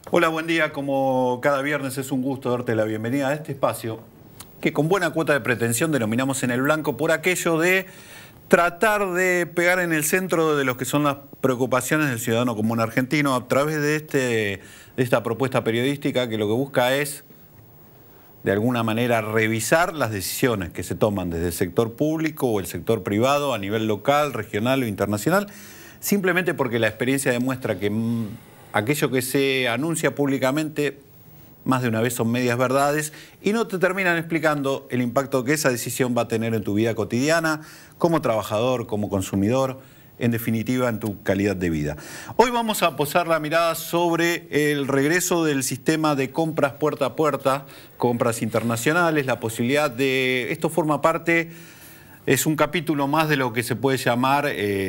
Hola, buen día. Como cada viernes es un gusto darte la bienvenida a este espacio que con buena cuota de pretensión denominamos En el Blanco por aquello de tratar de pegar en el centro de lo que son las preocupaciones del ciudadano común argentino a través de esta propuesta periodística que lo que busca es, de alguna manera, revisar las decisiones que se toman desde el sector público o el sector privado a nivel local, regional o internacional, simplemente porque la experiencia demuestra que aquello que se anuncia públicamente más de una vez son medias verdades y no te terminan explicando el impacto que esa decisión va a tener en tu vida cotidiana, como trabajador, como consumidor, en definitiva en tu calidad de vida. Hoy vamos a posar la mirada sobre el regreso del sistema de compras puerta a puerta, compras internacionales, la posibilidad de... Esto forma parte, es un capítulo más de lo que se puede llamar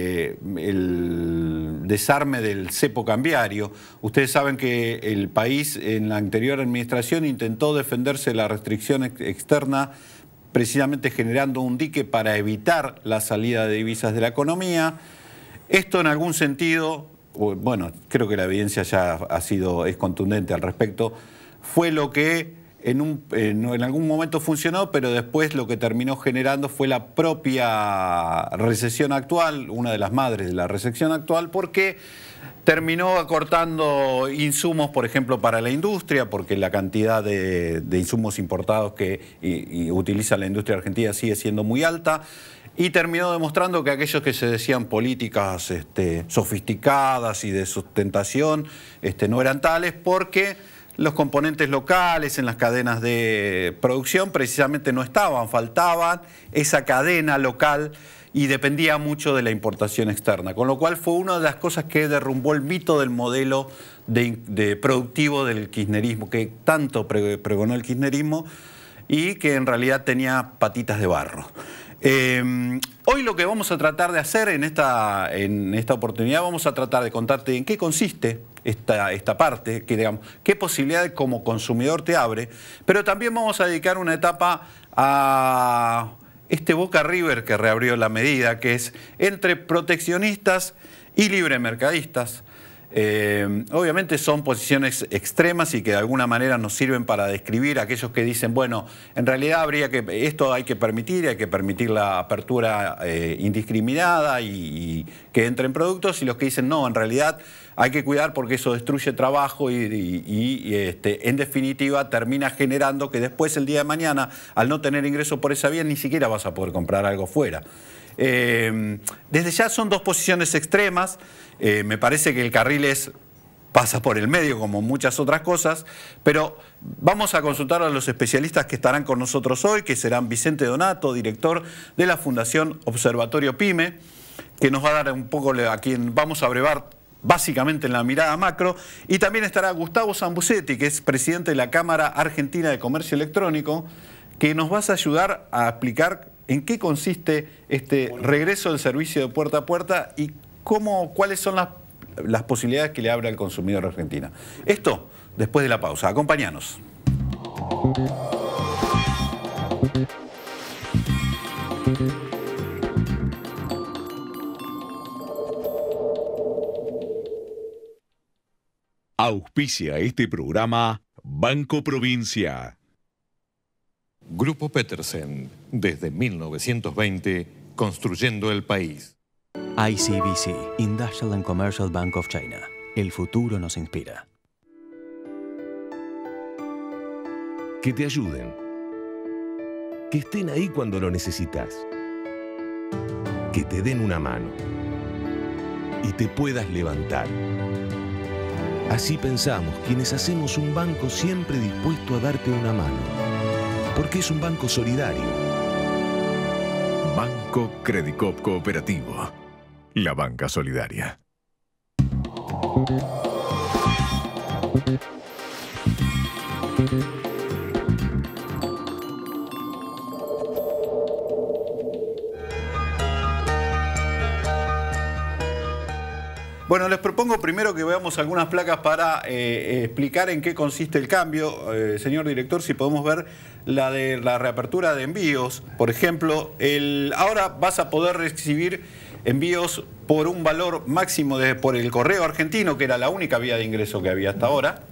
el desarme del cepo cambiario. Ustedes saben que el país en la anterior administración intentó defenderse de la restricción externa precisamente generando un dique para evitar la salida de divisas de la economía. Esto en algún sentido, bueno, creo que la evidencia ya es contundente al respecto, fue lo que en algún momento funcionó, pero después lo que terminó generando fue la propia recesión actual, una de las madres de la recesión actual, porque terminó acortando insumos, por ejemplo, para la industria, porque la cantidad de insumos importados que utiliza la industria argentina sigue siendo muy alta, y terminó demostrando que aquellos que se decían políticas sofisticadas y de sustentación no eran tales, porque los componentes locales en las cadenas de producción precisamente no estaban, faltaban esa cadena local y dependía mucho de la importación externa, con lo cual fue una de las cosas que derrumbó el mito del modelo de productivo del kirchnerismo, que tanto pregonó el kirchnerismo y que en realidad tenía patitas de barro. Hoy lo que vamos a tratar de hacer en esta oportunidad, vamos a tratar de contarte en qué consiste esta parte, digamos, qué posibilidades como consumidor te abre, pero también vamos a dedicar una etapa a este Boca River que reabrió la medida, que es entre proteccionistas y libremercadistas. Obviamente son posiciones extremas y que de alguna manera nos sirven para describir a aquellos que dicen, bueno, en realidad esto hay que permitir la apertura indiscriminada y que entren productos, y los que dicen, no, en realidad hay que cuidar porque eso destruye trabajo y en definitiva termina generando que después el día de mañana, al no tener ingreso por esa vía, ni siquiera vas a poder comprar algo fuera. Desde ya son dos posiciones extremas. Me parece que el carril pasa por el medio como muchas otras cosas, pero vamos a consultar a los especialistas que estarán con nosotros hoy, que serán Vicente Donato, director de la Fundación Observatorio PYME, que nos va a dar un poco a quien vamos a brevar básicamente en la mirada macro, y también estará Gustavo Zambucetti, que es presidente de la Cámara Argentina de Comercio Electrónico, que nos vas a ayudar a explicar en qué consiste este regreso del servicio de puerta a puerta y cuáles son las posibilidades que le abre al consumidor argentino. Esto después de la pausa. Acompáñanos. Auspicia este programa Banco Provincia. Grupo Petersen, desde 1920, construyendo el país. ICBC, Industrial and Commercial Bank of China. El futuro nos inspira. Que te ayuden. Que estén ahí cuando lo necesitas. Que te den una mano. Y te puedas levantar. Así pensamos quienes hacemos un banco siempre dispuesto a darte una mano. Porque es un banco solidario. Banco Credicop Cooperativo. La banca solidaria. Bueno, les propongo primero que veamos algunas placas para explicar en qué consiste el cambio. Señor director, si podemos ver la de la reapertura de envíos. Por ejemplo, ahora vas a poder recibir envíos por un valor máximo por el correo argentino, que era la única vía de ingreso que había hasta ahora.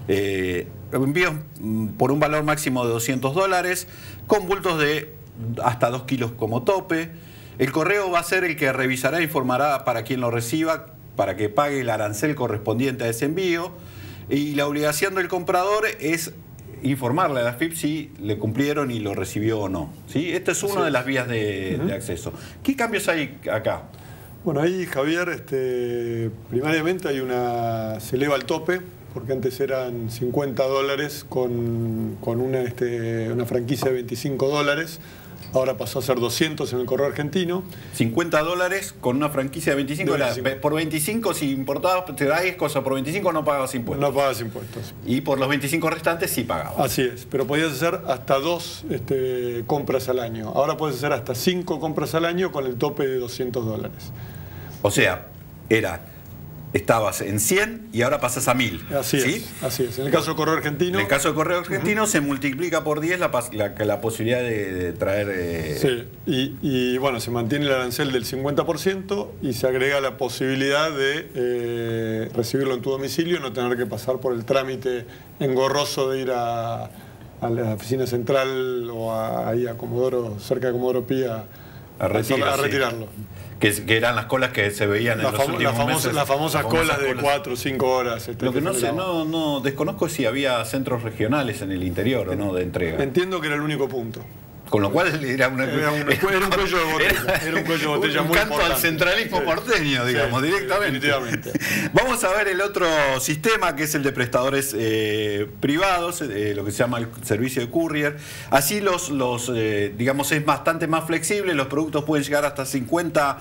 Envíos por un valor máximo de $200, con bultos de hasta 2 kilos como tope. El correo va a ser el que revisará e informará para quien lo reciba, para que pague el arancel correspondiente a ese envío. Y la obligación del comprador es informarle a la AFIP si le cumplieron y lo recibió o no, ¿sí? Esta es una de las vías de acceso. ¿Qué cambios hay acá? Bueno, ahí, Javier, primariamente se eleva el tope, porque antes eran $50 con una franquicia de $25. Ahora pasó a ser 200 en el correo argentino. $50 con una franquicia de 25. Por 25, si importabas, te traes cosas por 25, no pagabas impuestos. No pagas impuestos. Y por los 25 restantes sí pagabas. Así es, pero podías hacer hasta 2 compras al año. Ahora puedes hacer hasta 5 compras al año con el tope de $200. O sea, estabas en 100 y ahora pasas a 1000. Así ¿sí? es, así es. En el caso del correo argentino... En el caso del correo argentino se multiplica por 10 la posibilidad de traer... Sí, y bueno, se mantiene el arancel del 50% y se agrega la posibilidad de recibirlo en tu domicilio y no tener que pasar por el trámite engorroso de ir a la oficina central o ahí a Comodoro, cerca de Comodoro Pi a retirarlo. Sí. Que eran las colas que se veían en los últimos meses. Las famosas colas de 4 o 5 horas. Lo que no desconozco si había centros regionales en el interior o no de entrega. Entiendo que era el único punto. Con lo cual era un cuello de botella. Era un cuello de botella muy muy canto importante. al centralismo porteño, digamos, sí, directamente. Definitivamente. Vamos a ver el otro sistema, que es el de prestadores privados, lo que se llama el servicio de courier. Así digamos, es bastante más flexible, los productos pueden llegar hasta 50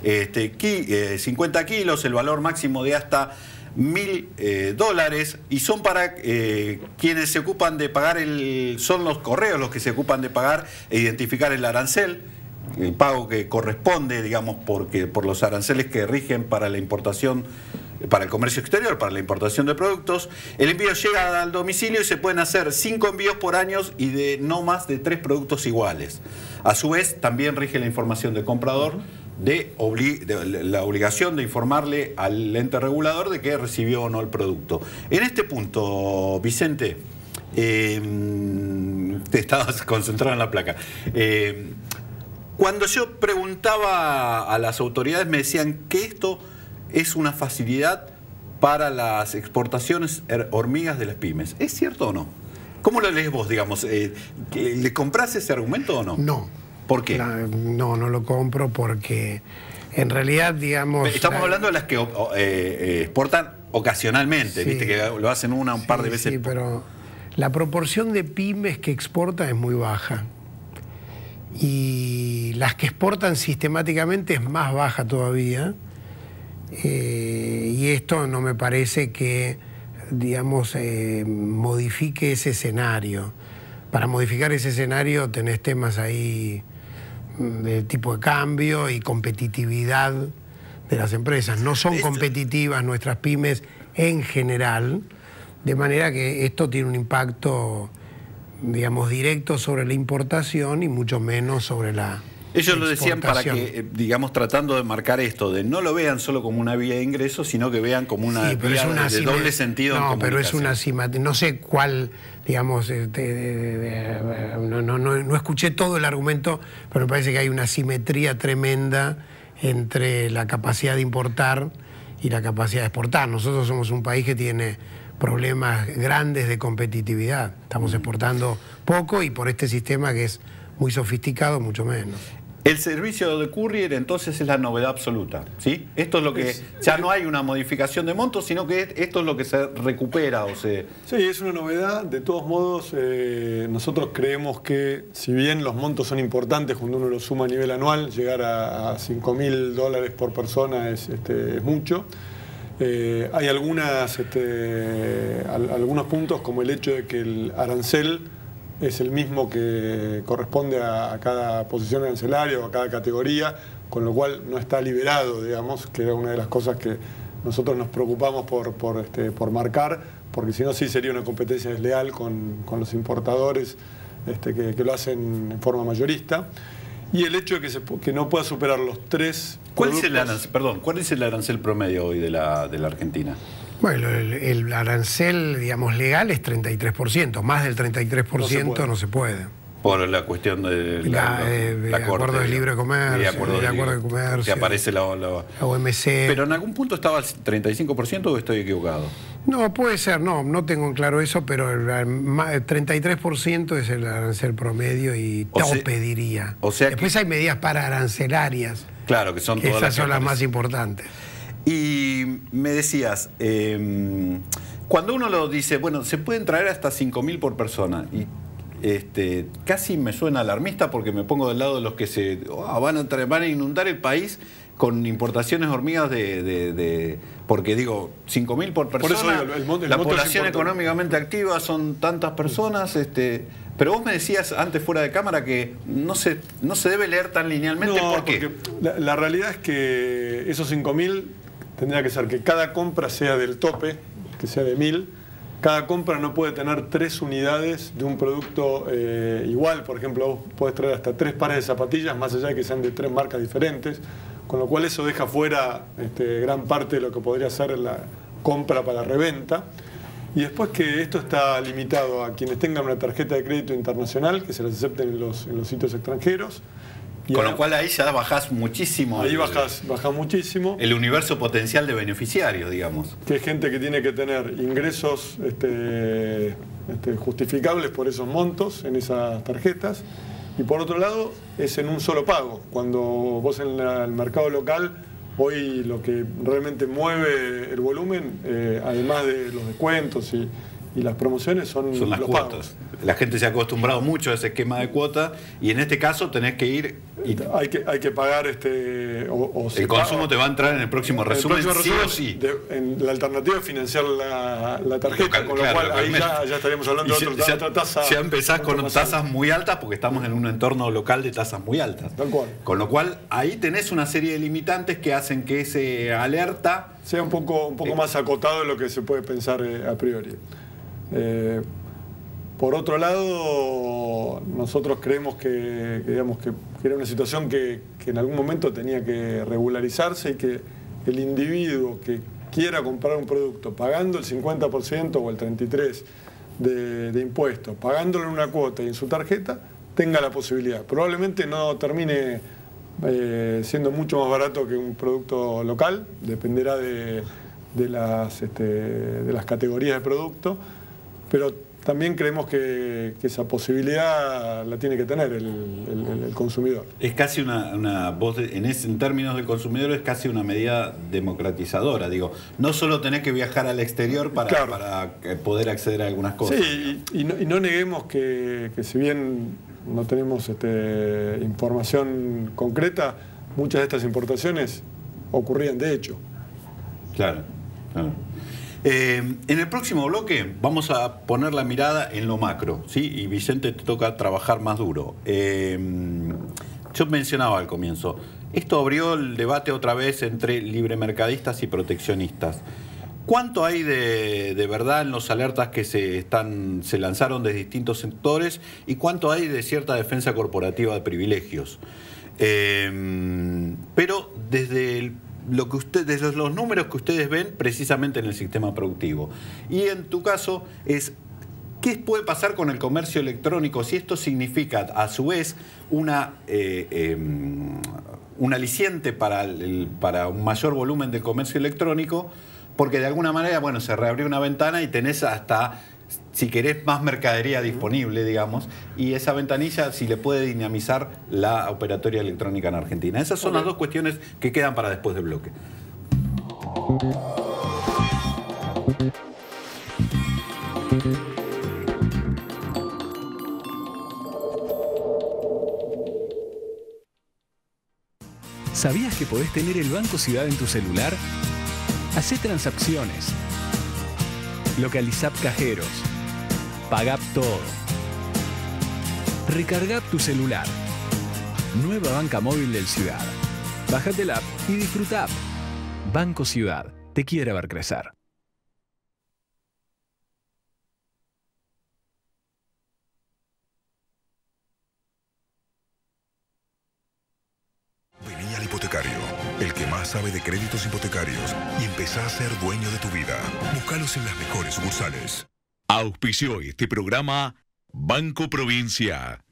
kilos, el valor máximo de hasta $1000, y son para quienes se ocupan de pagar son los correos los que se ocupan de pagar e identificar el arancel, el pago que corresponde, digamos, por los aranceles que rigen para la importación, para el comercio exterior, para la importación de productos. El envío llega al domicilio y se pueden hacer 5 envíos por año y de no más de 3 productos iguales. A su vez, también rige la información del comprador de la obligación de informarle al ente regulador de que recibió o no el producto. En este punto, Vicente, te estabas concentrado en la placa. Cuando yo preguntaba a las autoridades, me decían que esto es una facilidad para las exportaciones hormigas de las pymes. ¿Es cierto o no? ¿Cómo lo lees vos, digamos? ¿Le comprás ese argumento o no? No. ¿Por qué? No lo compro porque en realidad, digamos... Estamos hablando de las que exportan ocasionalmente, sí, ¿viste? Que lo hacen un par de veces. Sí, pero la proporción de pymes que exportan es muy baja. Y las que exportan sistemáticamente es más baja todavía. Y esto no me parece que, digamos, modifique ese escenario. Para modificar ese escenario tenés temas ahí de tipo de cambio y competitividad de las empresas. No son competitivas nuestras pymes en general, de manera que esto tiene un impacto, digamos, directo sobre la importación y mucho menos sobre la Ellos lo decían para que, digamos, tratando de marcar esto, de no lo vean solo como una vía de ingreso, sino que vean como una vía de doble sentido. No, pero es una simetría. No sé cuál, digamos, no escuché todo el argumento, pero me parece que hay una simetría tremenda entre la capacidad de importar y la capacidad de exportar. Nosotros somos un país que tiene problemas grandes de competitividad. Estamos exportando poco y por este sistema que es muy sofisticado, mucho menos. El servicio de courier entonces es la novedad absoluta, ¿sí? Esto es lo que ya no hay una modificación de montos, sino que esto es lo que se recupera o se... Sí, es una novedad. De todos modos, nosotros creemos que si bien los montos son importantes cuando uno los suma a nivel anual, llegar a $5.000 por persona es mucho. Hay algunos puntos, como el hecho de que el arancel es el mismo que corresponde a cada posición arancelaria o a cada categoría, con lo cual no está liberado, digamos, que era una de las cosas que nosotros nos preocupamos por marcar, porque si no sí sería una competencia desleal con los importadores que lo hacen en forma mayorista. Y el hecho de que no pueda superar los 3 ¿Cuál es el arancel promedio hoy de la Argentina? Bueno, el arancel, digamos, legal es 33%. Más del 33% no se puede. Por la cuestión de acuerdo de libre comercio, de acuerdo de comercio, que aparece la OMC. Pero en algún punto estaba al 35% o estoy equivocado. No, puede ser, no tengo en claro eso, pero el 33% es el arancel promedio y tope, diría. O sea después hay medidas para arancelarias. Claro, que son todas esas son las más importantes. Y me decías, cuando uno lo dice, bueno, se pueden traer hasta 5.000 por persona, y casi me suena alarmista porque me pongo del lado de los que van a inundar el país con importaciones hormigas porque digo, 5.000 por persona, la población económicamente activa son tantas personas, pero vos me decías antes fuera de cámara que no se debe leer tan linealmente. ¿Por qué? Porque la realidad es que esos 5.000 tendría que ser que cada compra sea del tope, que sea de 1.000. Cada compra no puede tener 3 unidades de un producto igual. Por ejemplo, vos podés traer hasta 3 pares de zapatillas, más allá de que sean de 3 marcas diferentes, con lo cual eso deja fuera gran parte de lo que podría ser la compra para reventa. Y después que esto está limitado a quienes tengan una tarjeta de crédito internacional, que se las acepten en los sitios extranjeros. Con lo cual ahí ya bajás muchísimo. Ahí bajás muchísimo. El universo potencial de beneficiarios, digamos. Que es gente que tiene que tener ingresos justificables por esos montos en esas tarjetas. Y por otro lado, es en un solo pago. Cuando vos en el mercado local, hoy lo que realmente mueve el volumen, además de los descuentos y las promociones, son las los cuotas. pagos. La gente se ha acostumbrado mucho a ese esquema de cuota y en este caso tenés que ir y hay que pagar el consumo te va a entrar en el próximo resumen, sí o sí. La alternativa es financiar la tarjeta, con lo cual ahí ya estaríamos hablando de otra tasa. Ya empezás con tasas muy altas porque estamos en un entorno local de tasas muy altas. Tal cual. Con lo cual ahí tenés una serie de limitantes que hacen que ese alerta sea un poco más acotado de lo que se puede pensar a priori. Por otro lado, nosotros creemos que era una situación que en algún momento tenía que regularizarse y que el individuo que quiera comprar un producto pagando el 50% o el 33% de impuestos, pagándolo en una cuota y en su tarjeta, tenga la posibilidad. Probablemente no termine siendo mucho más barato que un producto local, dependerá de las categorías de producto, pero también creemos que esa posibilidad la tiene que tener el consumidor. Es casi en términos del consumidor, es casi una medida democratizadora. Digo, no solo tenés que viajar al exterior para poder acceder a algunas cosas. Sí, y no neguemos que si bien no tenemos información concreta, muchas de estas importaciones ocurrían de hecho. Claro. En el próximo bloque vamos a poner la mirada en lo macro, ¿sí? Y Vicente, te toca trabajar más duro. Yo mencionaba al comienzo, esto abrió el debate otra vez entre libremercadistas y proteccionistas. ¿Cuánto hay de verdad en los alertas que se lanzaron de distintos sectores y cuánto hay de cierta defensa corporativa de privilegios? Pero desde los números que ustedes ven precisamente en el sistema productivo. Y en tu caso ¿qué puede pasar con el comercio electrónico si esto significa a su vez un aliciente para un mayor volumen de comercio electrónico? Porque de alguna manera, se reabrió una ventana y tenés hasta, si querés, más mercadería disponible, digamos, y esa ventanilla si le puede dinamizar la operatoria electrónica en Argentina. Esas son las dos cuestiones que quedan para después del bloque. ¿Sabías que podés tener el Banco Ciudad en tu celular? Hacé transacciones. Localizá cajeros. Pagá todo. Recargá tu celular. Nueva banca móvil del Ciudad. Bájate la app y disfruta. Banco Ciudad. Te quiere ver crecer. Vení al Hipotecario, el que más sabe de créditos hipotecarios y empezá a ser dueño de tu vida. Búscalos en las mejores sucursales. Auspició este programa Banco Provincia.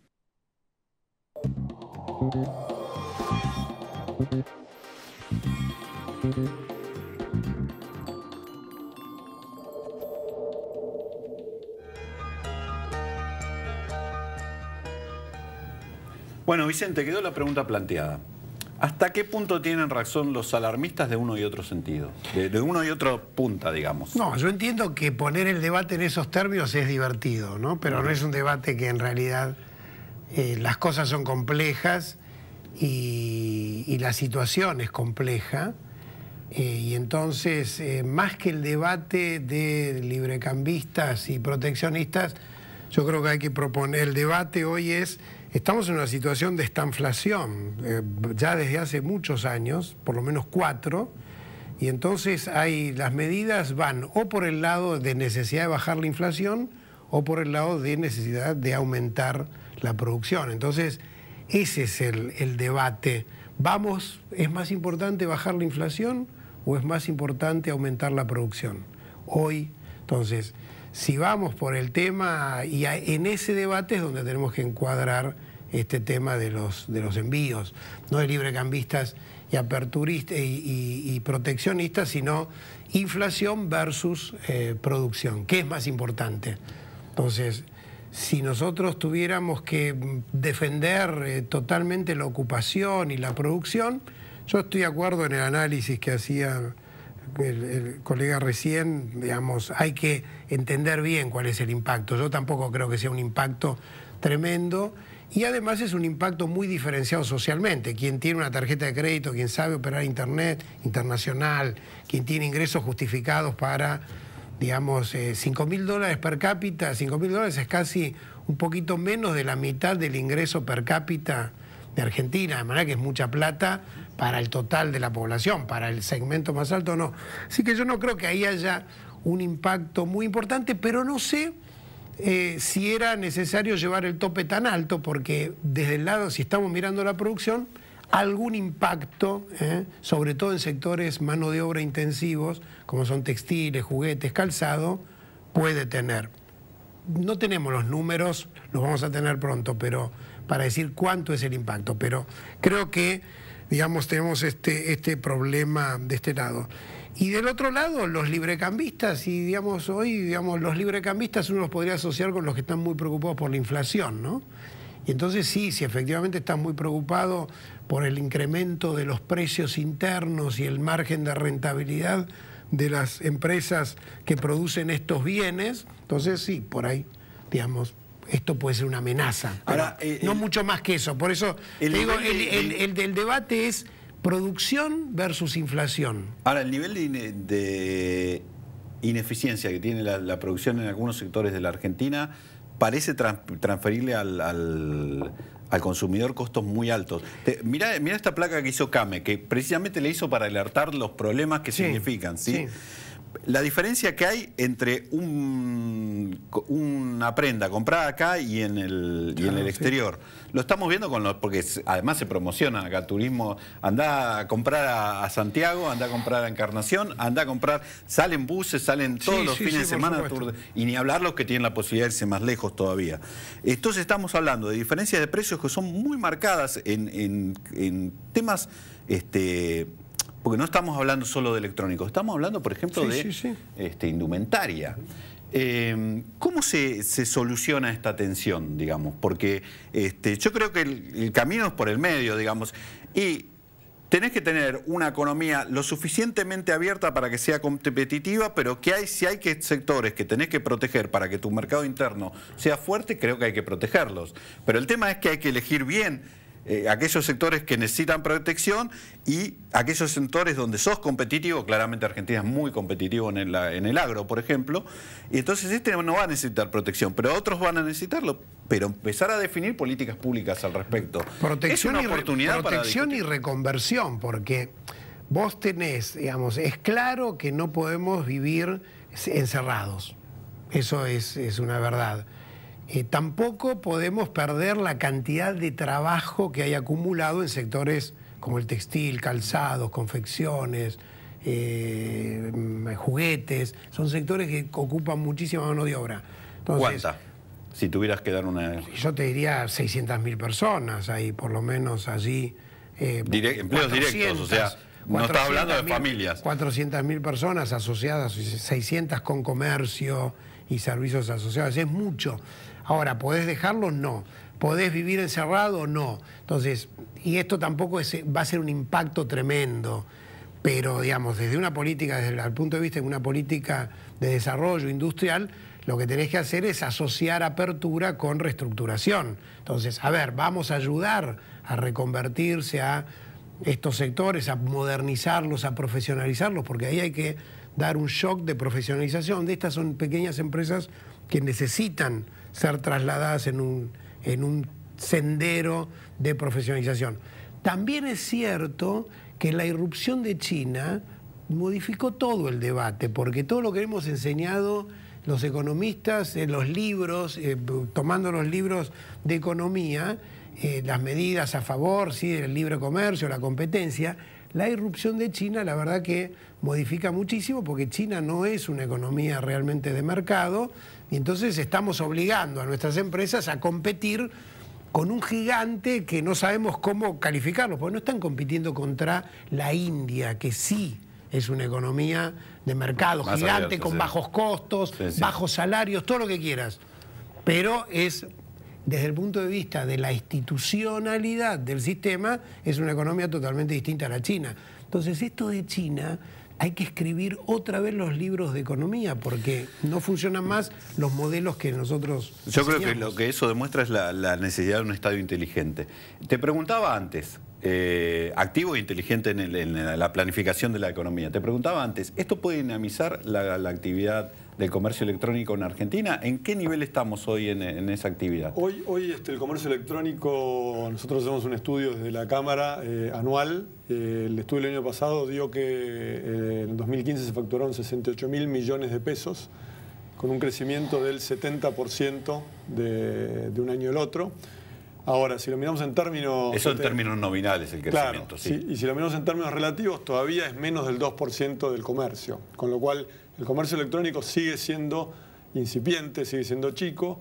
Bueno, Vicente, quedó la pregunta planteada. ¿Hasta qué punto tienen razón los alarmistas de uno y otro sentido? De uno y otro punta, digamos. No, yo entiendo que poner el debate en esos términos es divertido, ¿no? Pero no es un debate que en realidad las cosas son complejas y la situación es compleja. Y entonces, más que el debate de librecambistas y proteccionistas, yo creo que hay que proponer, el debate hoy es, estamos en una situación de estanflación, ya desde hace muchos años, por lo menos 4, y entonces las medidas van o por el lado de necesidad de bajar la inflación o por el lado de necesidad de aumentar la producción. Entonces, ese es el debate. ¿Es más importante bajar la inflación o es más importante aumentar la producción? Hoy, entonces, si vamos por el tema, y en ese debate es donde tenemos que encuadrar este tema de los envíos, no de librecambistas y aperturistas y proteccionistas, sino inflación versus producción. ¿Qué es más importante? Entonces, si nosotros tuviéramos que defender totalmente la ocupación y la producción, yo estoy de acuerdo en el análisis que hacía el colega recién, digamos, hay que entender bien cuál es el impacto. Yo tampoco creo que sea un impacto tremendo y además es un impacto muy diferenciado socialmente. Quien tiene una tarjeta de crédito, quien sabe operar internet internacional, quien tiene ingresos justificados para, digamos, $5.000 per cápita, $5.000 es casi un poquito menos de la mitad del ingreso per cápita de Argentina, de manera que es mucha plata para el total de la población, para el segmento más alto no. Así que yo no creo que ahí haya un impacto muy importante, pero no sé si era necesario llevar el tope tan alto, porque desde el lado, si estamos mirando la producción, algún impacto, sobre todo en sectores mano de obra intensivos, como son textiles, juguetes, calzado, puede tener. No tenemos los números, los vamos a tener pronto, pero para decir cuánto es el impacto. Pero creo que, digamos, tenemos este problema de este lado. Y del otro lado, los librecambistas, y digamos, hoy, digamos, los librecambistas uno los podría asociar con los que están muy preocupados por la inflación, ¿no? Y entonces sí, si efectivamente están muy preocupados por el incremento de los precios internos y el margen de rentabilidad de las empresas que producen estos bienes, entonces sí, por ahí, digamos, esto puede ser una amenaza. Ahora, no mucho más que eso. Por eso digo, el del debate es producción versus inflación. Ahora, el nivel de ineficiencia que tiene la producción en algunos sectores de la Argentina parece transferirle al consumidor costos muy altos. Mirá esta placa que hizo CAME, que precisamente le hizo para alertar los problemas que significan, ¿sí? La diferencia que hay entre una prenda comprada acá y en el exterior. Lo estamos viendo porque además se promocionan acá turismo. Andá a comprar a Santiago, andá a comprar a Encarnación, andá a comprar, salen buses, salen todos los fines de semana, y ni hablar los que tienen la posibilidad de irse más lejos todavía. Entonces estamos hablando de diferencias de precios que son muy marcadas en temas porque no estamos hablando solo de electrónicos, estamos hablando, por ejemplo, de indumentaria. ¿Cómo se soluciona esta tensión, digamos? Porque yo creo que el camino es por el medio, digamos, y tenés que tener una economía lo suficientemente abierta para que sea competitiva, pero que si hay sectores que tenés que proteger para que tu mercado interno sea fuerte, creo que hay que protegerlos. Pero el tema es que hay que elegir bien aquellos sectores que necesitan protección y aquellos sectores donde sos competitivo. Claramente Argentina es muy competitivo en el agro, por ejemplo, y entonces no va a necesitar protección, pero otros van a necesitarlo. Pero empezar a definir políticas públicas al respecto. Protección, es una oportunidad protección y reconversión, porque vos tenés, digamos, es claro que no podemos vivir encerrados. Eso es una verdad. Tampoco podemos perder la cantidad de trabajo que hay acumulado en sectores como el textil, calzados, confecciones, juguetes, son sectores que ocupan muchísima mano de obra. Entonces, ¿cuánta? Si tuvieras que dar una... Yo te diría 600.000 personas ahí, por lo menos allí. Empleos directos, o sea, no estás hablando de familias. 400.000 personas asociadas, 600 con comercio y servicios asociados, es mucho. Ahora, ¿podés dejarlo? No. ¿Podés vivir encerrado? No. Entonces, y esto tampoco va a ser un impacto tremendo, pero digamos, desde una política, desde el punto de vista de una política de desarrollo industrial, lo que tenés que hacer es asociar apertura con reestructuración. Entonces, a ver, vamos a ayudar a reconvertirse a estos sectores, a modernizarlos, a profesionalizarlos, porque ahí hay que dar un shock de profesionalización. Estas son pequeñas empresas que necesitan ser trasladadas en un sendero de profesionalización. También es cierto que la irrupción de China modificó todo el debate, porque todo lo que hemos enseñado los economistas en los libros, tomando los libros de economía, las medidas a favor, sí, del libre comercio, la competencia, la irrupción de China, la verdad que modifica muchísimo, porque China no es una economía realmente de mercado, y entonces estamos obligando a nuestras empresas a competir con un gigante que no sabemos cómo calificarlo, porque no están compitiendo contra la India, que sí es una economía de mercado, más gigante, abierto, con bajos costos, bajos salarios, todo lo que quieras. Pero es, desde el punto de vista de la institucionalidad del sistema, es una economía totalmente distinta a la China. Entonces, esto de China, hay que escribir otra vez los libros de economía, porque no funcionan más los modelos que nosotros Yo creo que lo que eso demuestra es la necesidad de un Estado inteligente. Te preguntaba antes, activo e inteligente en la planificación de la economía. Te preguntaba antes, ¿esto puede dinamizar la actividad del comercio electrónico en Argentina? ¿En qué nivel estamos hoy en esa actividad? Hoy el comercio electrónico, nosotros hacemos un estudio desde la Cámara anual. El estudio del año pasado dio que en 2015 se facturaron 68.000 millones de pesos, con un crecimiento del 70% de un año al otro. Ahora, si lo miramos en términos... Eso en términos nominales, el crecimiento. Claro, sí. Y si lo miramos en términos relativos, todavía es menos del 2% del comercio. Con lo cual, el comercio electrónico sigue siendo incipiente, sigue siendo chico,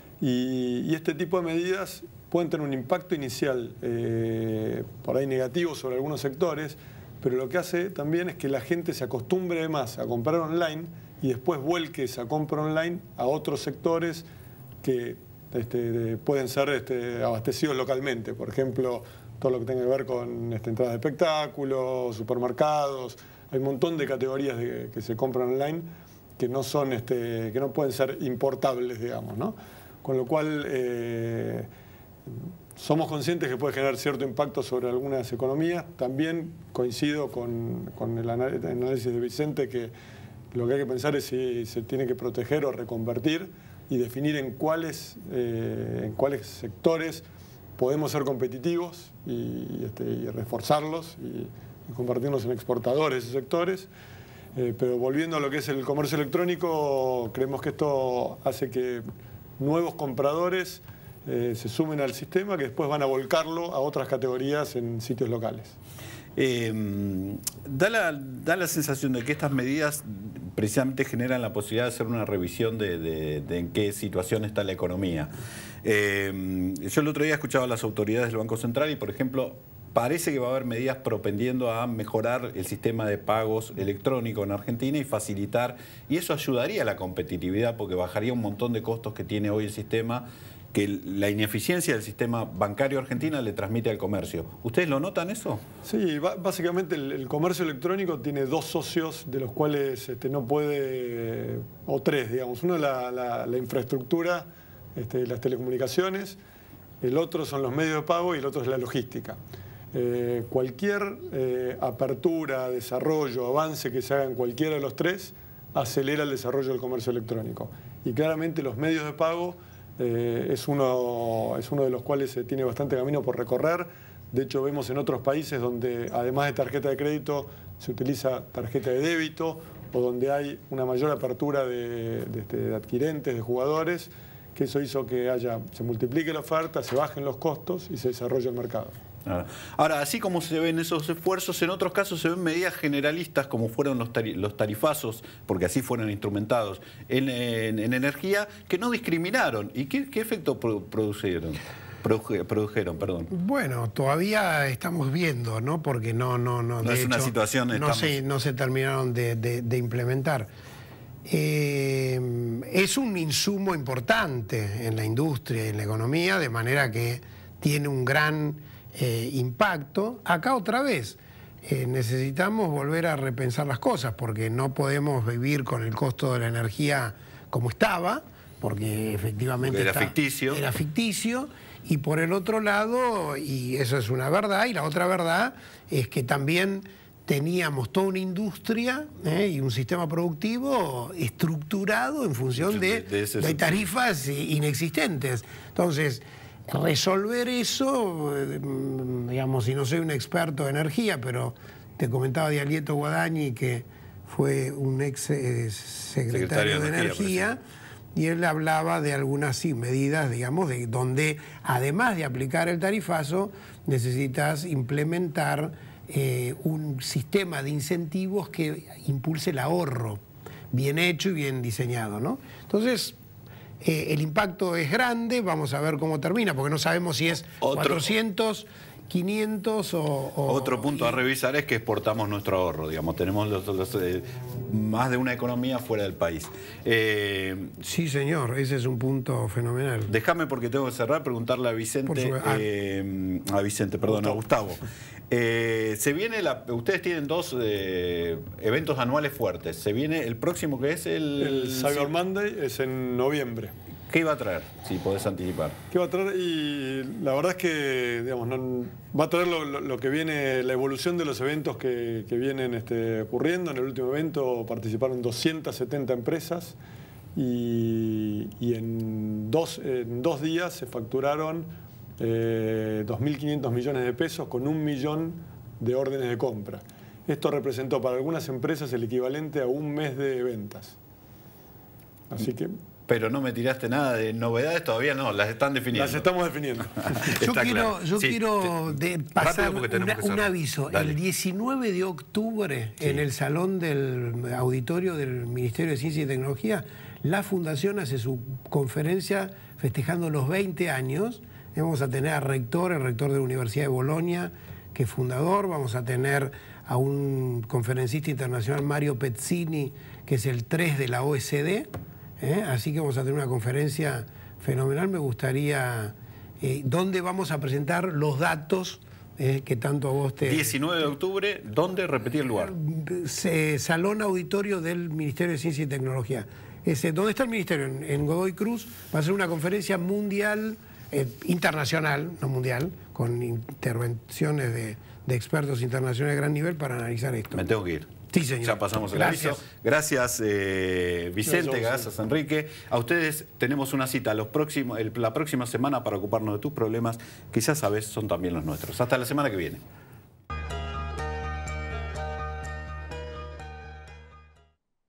y este tipo de medidas pueden tener un impacto inicial por ahí negativo sobre algunos sectores, pero lo que hace también es que la gente se acostumbre más a comprar online y después vuelque esa compra online a otros sectores que pueden ser abastecidos localmente. Por ejemplo, todo lo que tenga que ver con entradas de espectáculos, supermercados. Hay un montón de categorías que se compran online que no son, que no pueden ser importables, digamos, ¿no? Con lo cual somos conscientes que puede generar cierto impacto sobre algunas economías. También coincido con el análisis de Vicente, que lo que hay que pensar es si se tiene que proteger o reconvertir, y definir en cuáles sectores podemos ser competitivos y reforzarlos y convertirnos en exportadores de esos sectores. Pero volviendo a lo que es el comercio electrónico, creemos que esto hace que nuevos compradores se sumen al sistema, que después van a volcarlo a otras categorías en sitios locales. Da la sensación de que estas medidas precisamente generan la posibilidad de hacer una revisión de en qué situación está la economía. Yo el otro día escuchaba a las autoridades del Banco Central y, por ejemplo, parece que va a haber medidas propendiendo a mejorar el sistema de pagos electrónico en Argentina y facilitar, y eso ayudaría a la competitividad porque bajaría un montón de costos que tiene hoy el sistema, que la ineficiencia del sistema bancario argentino le transmite al comercio. ¿Ustedes lo notan eso? Sí, básicamente el comercio electrónico tiene dos socios de los cuales no puede, o tres, digamos. Uno es la infraestructura, las telecomunicaciones, el otro son los medios de pago y el otro es la logística. Cualquier apertura, desarrollo, avance que se haga en cualquiera de los tres acelera el desarrollo del comercio electrónico. Y claramente los medios de pago es uno de los cuales tiene bastante camino por recorrer. De hecho, vemos en otros países donde además de tarjeta de crédito se utiliza tarjeta de débito, o donde hay una mayor apertura de adquirentes, de jugadores, que eso hizo que se multiplique la oferta, se bajen los costos y se desarrolle el mercado. Ahora, así como se ven esos esfuerzos, en otros casos se ven medidas generalistas como fueron los tarifazos, porque así fueron instrumentados en energía, que no discriminaron. ¿Y qué efecto produjeron? Perdón. Bueno, todavía estamos viendo, ¿no? Porque no es una situación... No se terminaron de implementar. Es un insumo importante en la industria y en la economía, de manera que tiene un gran impacto. Acá otra vez, necesitamos volver a repensar las cosas, porque no podemos vivir con el costo de la energía como estaba, porque efectivamente era ficticio. Y por el otro lado, y eso es una verdad, y la otra verdad es que también teníamos toda una industria y un sistema productivo estructurado en función de tarifas inexistentes. Entonces, resolver eso, digamos, y no soy un experto de energía, pero te comentaba de Alieto Guadañi, que fue un ex secretario de Energía, y él hablaba de algunas medidas, digamos, de donde además de aplicar el tarifazo, necesitas implementar un sistema de incentivos que impulse el ahorro, bien hecho y bien diseñado, ¿no? Entonces, el impacto es grande, vamos a ver cómo termina, porque no sabemos si es 400, 500 o... Otro punto a revisar es que exportamos nuestro ahorro, digamos, tenemos más de una economía fuera del país. Sí, señor, ese es un punto fenomenal. Déjame, porque tengo que cerrar, preguntarle a Vicente, a Gustavo. Se viene ustedes tienen dos eventos anuales fuertes. Se viene el próximo, que es el Cyber Monday, es en noviembre. ¿Qué iba a traer, si podés anticipar? ¿Qué va a traer? Y la verdad es que, digamos, va a traer lo que viene, la evolución de los eventos que vienen ocurriendo. En el último evento participaron 270 empresas y en dos días se facturaron 2.500 millones de pesos con 1 millón de órdenes de compra. Esto representó para algunas empresas el equivalente a un mes de ventas. Así que... Pero no me tiraste nada de novedades, todavía no, las están definiendo. Las estamos definiendo. Yo quiero pasar un aviso. Dale. El 19 de octubre, en el salón del auditorio del Ministerio de Ciencia y Tecnología, la Fundación hace su conferencia festejando los 20 años. Vamos a tener al rector, el rector de la Universidad de Bolonia, que es fundador. Vamos a tener a un conferencista internacional, Mario Pezzini, que es el 3 de la OSD. Así que vamos a tener una conferencia fenomenal. Me gustaría, ¿dónde vamos a presentar los datos que tanto a vos te... 19 de octubre, ¿dónde? Repetir el lugar. Salón auditorio del Ministerio de Ciencia y Tecnología. ¿Dónde está el Ministerio? En Godoy Cruz. Va a ser una conferencia mundial, internacional, no mundial, con intervenciones de expertos internacionales de gran nivel para analizar esto. Me tengo que ir. Sí, señor. Ya pasamos el aviso. Gracias, Vicente, gracias, Enrique. A ustedes tenemos una cita la próxima semana para ocuparnos de tus problemas, que ya sabes son también los nuestros. Hasta la semana que viene.